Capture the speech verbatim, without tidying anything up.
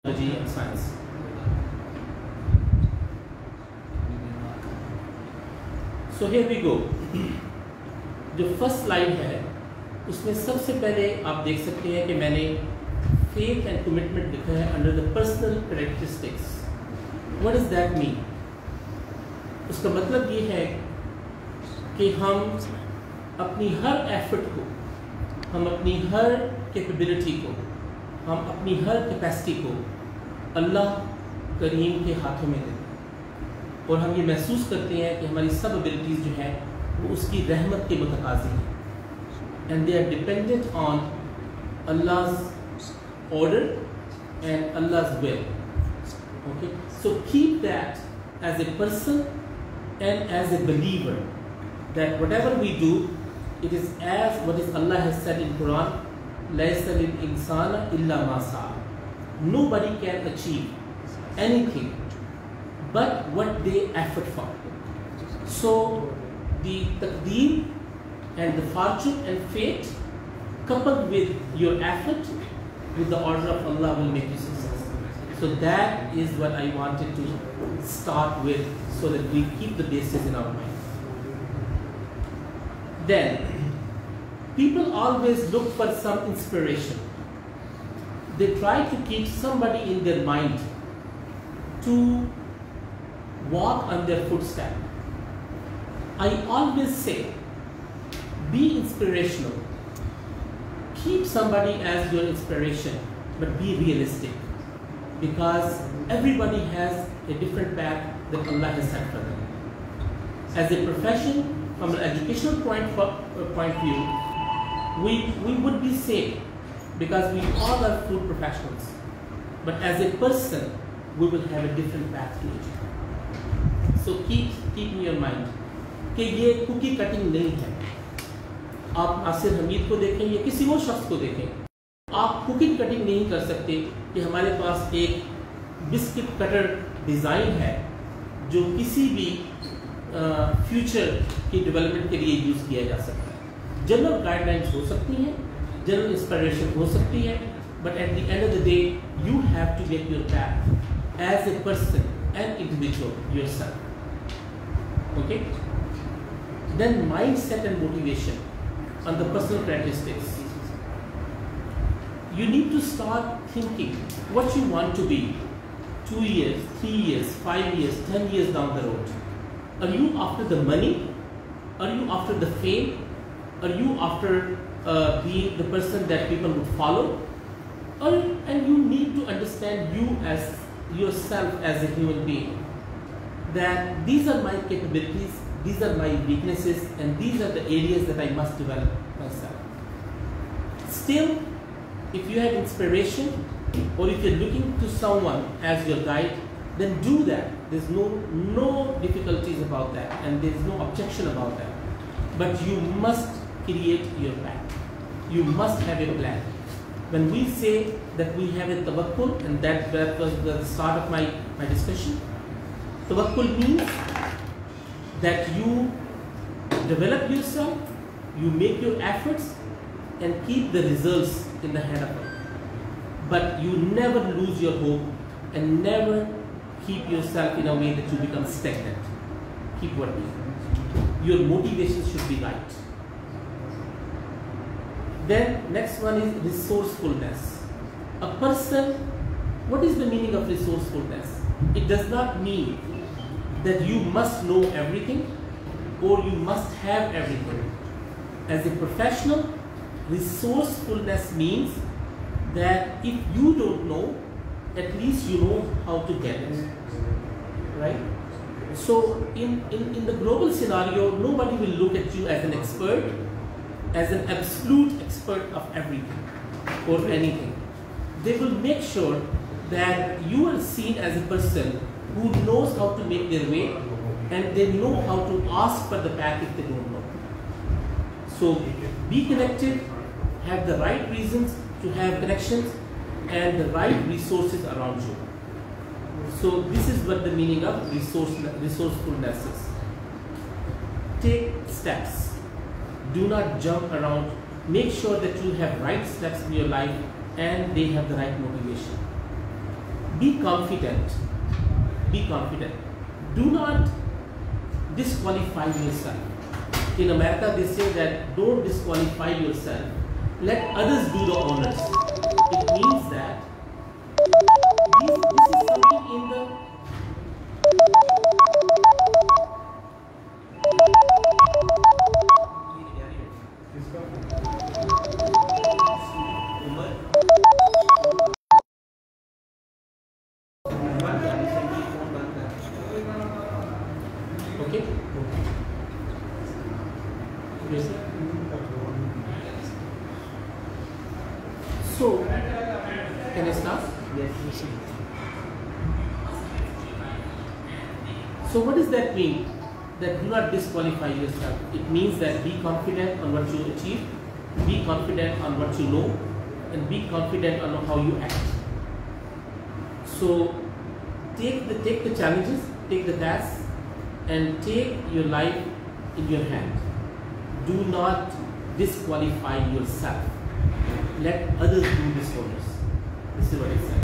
technology and science. So here we go. जो first slide है उसमें सबसे पहले आप देख सकते हैं कि मैंने फेथ एंड कमिटमेंट लिखा है under the personal characteristics. What does that mean? उसका मतलब ये है कि हम अपनी हर एफर्ट को, हम अपनी हर कैपेबिलिटी को, हम अपनी हर कैपेसिटी को अल्लाह करीम के हाथों में दें और हम ये महसूस करते हैं कि हमारी सब एबिलिटीज़ जो हैं वो उसकी रहमत के मुतकाज़ी हैं. And they are dependent on Allah's order and Allah's will. Okay, so keep that as a person and as a believer, that whatever we do, it is as what is Allah has said in Quran, laisa lil insana illa ma sa'a. Nobody can achieve anything but what they effort for. So the taqdeer and the fortune and fate coupled with your effort with the order of Allah will make you successful. So that is what I wanted to start with, so that we keep the basis in our mind. Then people always look for some inspiration. They try to keep somebody in their mind to walk on their footsteps. I always say, be inspirational. Keep somebody as your inspiration, but be realistic, because everybody has a different path that Allah has set for them. As a profession, from an educational point, point of view, we, we would be safe because we all are food professionals. But as a person, we will have a different path to it. So keep, keep in your mind कि ये cookie cutting नहीं है. आप नासिर हमीद को देखें या किसी और शख्स को देखें, आप कुकिंग कटिंग नहीं कर सकते कि हमारे पास एक बिस्किट कटर डिज़ाइन है जो किसी भी फ्यूचर की डेवलपमेंट के लिए यूज़ किया जा सकता है. जनरल गाइडलाइंस हो सकती हैं, जनरल इंस्पिरेशन हो सकती है, but at the end of the day you have to get your path as a person and individual yourself. Okay? Then mindset and motivation on the personal characteristics. You need to start thinking what you want to be two years, three years, five years, ten years down the road. Are you after the money? Are you after the fame? Are you after uh, being the person that people would follow? Or, and you need to understand you as yourself as a human being. That these are my capabilities, these are my weaknesses, and these are the areas that I must develop myself. Still, if you have inspiration or if you're looking to someone as your guide, then do that. There's no, no difficulties about that, and there's no objection about that. But you must create your path. You must have a plan. When we say that we have a tawakkul, and that, that was the start of my, my discussion, tawakkul means that you develop yourself, you make your efforts and keep the results in the hand of Allah. But you never lose your hope and never keep yourself in a way that you become stagnant. Keep working. Your motivation should be right. Then next one is resourcefulness. A person, what is the meaning of resourcefulness? It does not mean that you must know everything or you must have everything. As a professional, resourcefulness means that if you don't know, at least you know how to get it. Right? So in, in, in the global scenario, nobody will look at you as an expert, as an absolute expert of everything or anything. They will make sure that you are seen as a person who knows how to make their way, and they know how to ask for the path if they don't know. So be connected, have the right reasons to have connections and the right resources around you. So this is what the meaning of resource, resourcefulness is. Take steps. Do not jump around. Make sure that you have right steps in your life and they have the right motivation. be confident. Be confident. Do not disqualify yourself. In America, they say that don't disqualify yourself. Let others do the honors. It means that this, this is something in the okay. Yes, sir. So, can I start? Yes. So what does that mean? That do not disqualify yourself. It means that be confident on what you achieve, be confident on what you know, and be confident on how you act. So take the take the challenges, take the tasks, and take your life in your hand. Do not disqualify yourself. Let others do this for us. This is what it says.